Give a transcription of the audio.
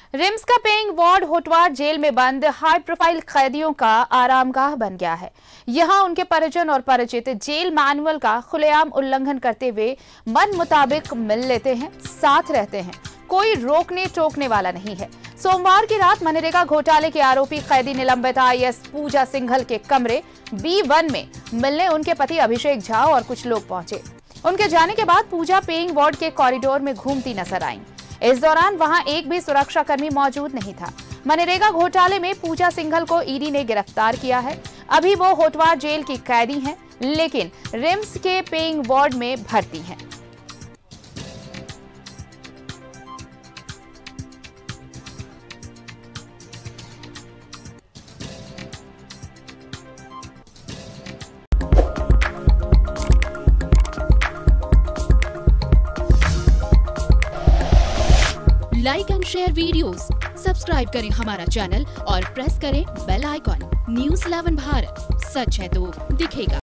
RIMS का paying ward Hotwar jail में बंद हाई प्रोफाइल कैदियों का आरामगाह बन गया है। यहां उनके परिजन और परिचित जेल मैनुअल का खुलेआम उल्लंघन करते हुए मन मुताबिक मिल लेते हैं, साथ रहते हैं। कोई रोकने टोकने वाला नहीं है। सोमवार की रात मनरेगा घोटाले के आरोपी कैदी निलंबित आईएएस पूजा सिंघल के कमरे B1 में मिलने उनके पति अभिषेक झा और कुछ लोग पहुंचे। उनके जाने के बाद पूजा पेइंग वार्ड के कॉरिडोर में घूमती नजर आईं। इस दौरान वहां एक भी सुरक्षाकर्मी मौजूद नहीं था। मनरेगा घोटाले में पूजा सिंघल को ईडी ने गिरफ्तार किया है। अभी वो होटवार जेल की कैदी हैं, लेकिन रिम्स के पेइंग वार्ड में भर्ती हैं। Like and share videos, subscribe करें हमारा चैनल और प्रेस करें बेल आइकॉन। न्यूज़ 11 भारत, सच है तो दिखेगा।